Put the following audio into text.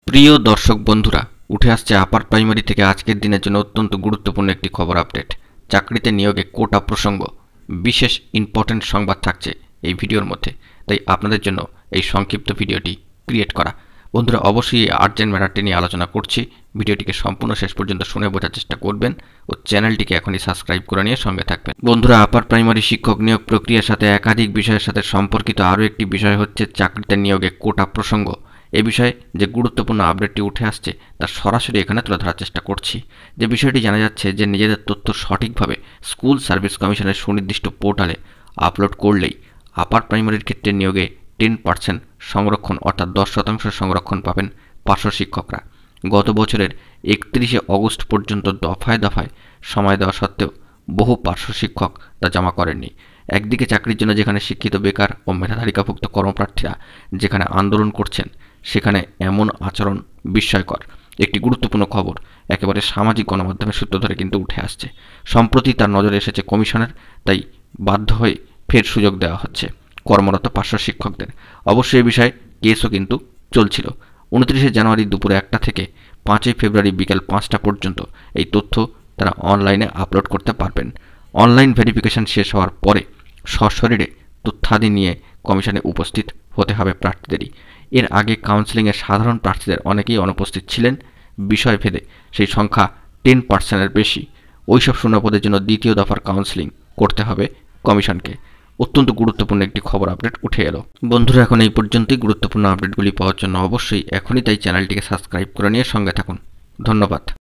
প্রিয় দর্শক বন্ধুরা, উঠে আসছে আপার প্রাইমারি থেকে আজকের দিনের জন্য অত্যন্ত গুরুত্বপূর্ণ একটি খবর আপডেট। চাকরিতে নিয়োগে কোটা প্রসঙ্গ, বিশেষ ইম্পর্টেন্ট সংবাদ থাকছে এই ভিডিওর মধ্যে। তাই আপনাদের জন্য এই সংক্ষিপ্ত ভিডিওটি ক্রিয়েট করা। বন্ধুরা, অবশ্যই এই আর্জেন্ট ম্যাটারটি নিয়ে আলোচনা করছি। ভিডিওটিকে সম্পূর্ণ শেষ পর্যন্ত শুনে বোঝার চেষ্টা করবেন ও চ্যানেলটিকে এখনই সাবস্ক্রাইব করে নিয়ে সঙ্গে থাকবেন। বন্ধুরা, আপার প্রাইমারি শিক্ষক নিয়োগ প্রক্রিয়ার সাথে একাধিক বিষয়ের সাথে সম্পর্কিত আরও একটি বিষয় হচ্ছে চাকরিতে নিয়োগে কোটা প্রসঙ্গ। এ বিষয়ে যে গুরুত্বপূর্ণ আপডেটটি উঠে আসছে তা সরাসরি এখানে তুলে ধরার চেষ্টা করছি। যে বিষয়টি জানা যাচ্ছে যে নিজেদের তথ্য সঠিকভাবে স্কুল সার্ভিস কমিশনের সুনির্দিষ্ট পোর্টালে আপলোড করলেই আপার প্রাইমারির ক্ষেত্রে নিয়োগে 10% সংরক্ষণ অর্থাৎ 10% সংরক্ষণ পাবেন পার্শ্ব শিক্ষকরা। গত বছরের 31শে অগস্ট পর্যন্ত দফায় দফায় সময় দেওয়া সত্ত্বেও বহু পার্শ্ব শিক্ষক তা জমা করেননি। একদিকে চাকরির জন্য যেখানে শিক্ষিত বেকার ও মেধাতালিকাভুক্ত কর্মপ্রার্থীরা যেখানে আন্দোলন করছেন, সেখানে এমন আচরণ বিস্ময়কর। একটি গুরুত্বপূর্ণ খবর একেবারে সামাজিক গণমাধ্যমের সূত্র ধরে কিন্তু উঠে আসছে। সম্প্রতি তার নজরে এসেছে কমিশনের, তাই বাধ্য হয়ে ফের সুযোগ দেওয়া হচ্ছে কর্মরত পার্শ্ব শিক্ষকদের। অবশ্যই এই বিষয়ে কেসও কিন্তু চলছিল। 29শে জানুয়ারি দুপুর 1টা থেকে 5ই ফেব্রুয়ারি বিকেল 5টা পর্যন্ত এই তথ্য তারা অনলাইনে আপলোড করতে পারবেন। অনলাইন ভেরিফিকেশন শেষ হওয়ার পরে সশরীরে তথ্যাদি নিয়ে কমিশনে উপস্থিত হতে হবে প্রার্থীদেরই। এর আগে কাউন্সেলিংয়ে সাধারণ প্রার্থীদের অনেকেই অনুপস্থিত ছিলেন। বিষয় ভেদে সেই সংখ্যা 10%-এর বেশি। ওইসব শূন্যপদের জন্য দ্বিতীয় দফার কাউন্সেলিং করতে হবে কমিশনকে। অত্যন্ত গুরুত্বপূর্ণ একটি খবর আপডেট উঠে এলো। বন্ধুরা, এখন এই পর্যন্তই। গুরুত্বপূর্ণ আপডেটগুলি পাওয়ার জন্য অবশ্যই এখনই তাই চ্যানেলটিকে সাবস্ক্রাইব করে নিয়ে সঙ্গে থাকুন। ধন্যবাদ।